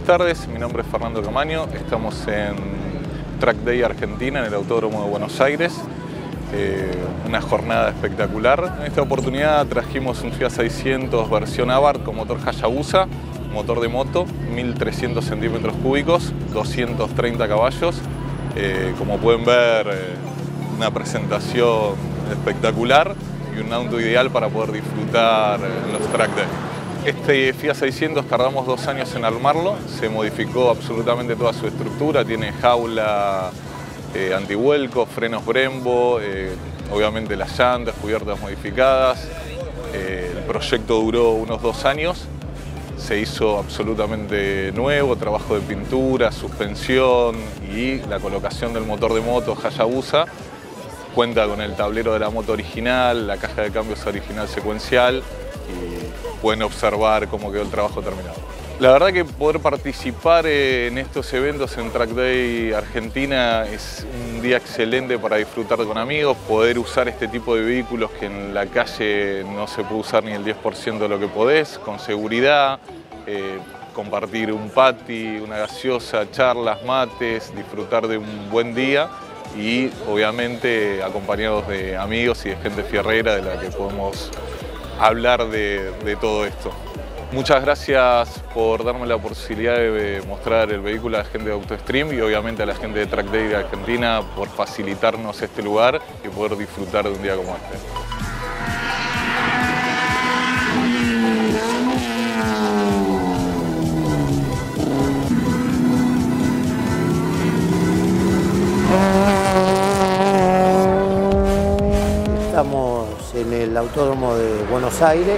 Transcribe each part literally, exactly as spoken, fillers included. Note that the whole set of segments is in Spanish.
Buenas tardes, mi nombre es Fernando Camaño, estamos en Track Day Argentina, en el Autódromo de Buenos Aires. Eh, una jornada espectacular. En esta oportunidad trajimos un Fiat seiscientos versión Abarth con motor Hayabusa, motor de moto, mil trescientos centímetros cúbicos, doscientos treinta caballos. Eh, como pueden ver, eh, una presentación espectacular y un auto ideal para poder disfrutar en los Track Day. Este Fiat seiscientos tardamos dos años en armarlo, se modificó absolutamente toda su estructura, tiene jaula eh, antivuelco, frenos Brembo, eh, obviamente las llantas, cubiertas modificadas. Eh, el proyecto duró unos dos años, se hizo absolutamente nuevo, trabajo de pintura, suspensión y la colocación del motor de moto Hayabusa. Cuenta con el tablero de la moto original, la caja de cambios original secuencial y pueden observar cómo quedó el trabajo terminado. La verdad que poder participar en estos eventos en Track Day Argentina es un día excelente para disfrutar con amigos, poder usar este tipo de vehículos que en la calle no se puede usar ni el diez por ciento de lo que podés, con seguridad, eh, compartir un patty, una gaseosa, charlas, mates, disfrutar de un buen día y obviamente acompañados de amigos y de gente fierrera de la que podemos hablar de, de todo esto. Muchas gracias por darme la posibilidad de mostrar el vehículo a la gente de AutoStream y obviamente a la gente de Track Day de Argentina por facilitarnos este lugar y poder disfrutar de un día como este. Estamos en el Autódromo de Buenos Aires.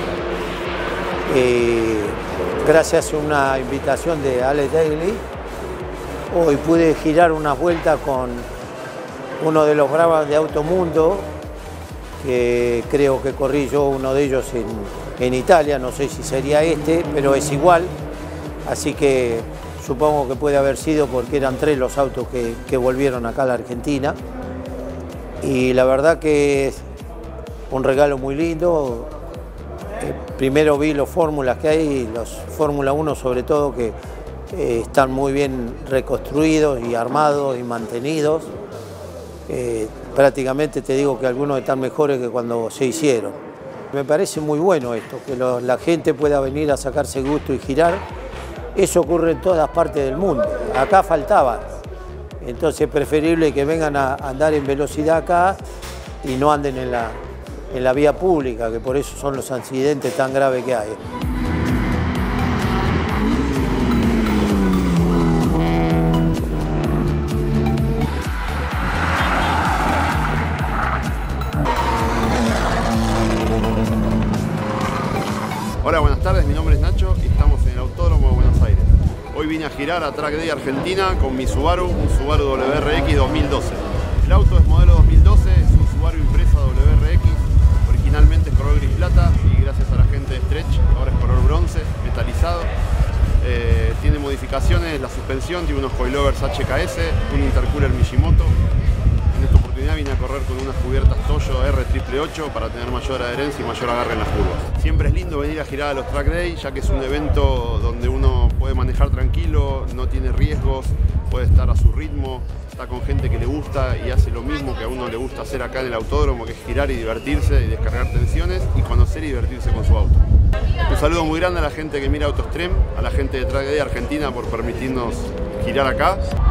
Eh, gracias a una invitación de Alex Daly, hoy pude girar una vuelta con uno de los bravas de Automundo, que creo que corrí yo uno de ellos en, en Italia, no sé si sería este, pero es igual, así que supongo que puede haber sido porque eran tres los autos que, que volvieron acá a la Argentina. Y la verdad que es un regalo muy lindo. Eh, primero vi los fórmulas que hay, los Fórmula uno sobre todo, que eh, están muy bien reconstruidos y armados y mantenidos. Eh, prácticamente te digo que algunos están mejores que cuando se hicieron. Me parece muy bueno esto, que lo, la gente pueda venir a sacarse gusto y girar. Eso ocurre en todas partes del mundo. Acá faltaba. Entonces es preferible que vengan a andar en velocidad acá y no anden en la, en la vía pública, que por eso son los accidentes tan graves que hay. Hola, buenas tardes, mi nombre es Nacho y estamos en el Autódromo de Buenos Aires. Hoy vine a girar a Track Day Argentina con mi Subaru, un Subaru W R X dos mil doce. El auto es modelo dos mil doce, es un Subaru Impreza W R X, originalmente es color gris plata y gracias a la gente de Stretch ahora es color bronce, metalizado. Eh, tiene modificaciones, la suspensión, tiene unos coilovers H K S, un intercooler Mijimoto. En esta oportunidad vine a correr con unas cubiertas Toyo R ocho ocho ocho para tener mayor adherencia y mayor agarre en las curvas. Siempre es lindo venir a girar a los Track Day, ya que es un evento donde uno puede manejar tranquilo, no tiene riesgos, puede estar a su ritmo, está con gente que le gusta y hace lo mismo que a uno le gusta hacer acá en el autódromo, que es girar y divertirse y descargar tensiones y conocer y divertirse con su auto. Un saludo muy grande a la gente que mira AutoStream, a la gente de Track Day Argentina por permitirnos girar acá.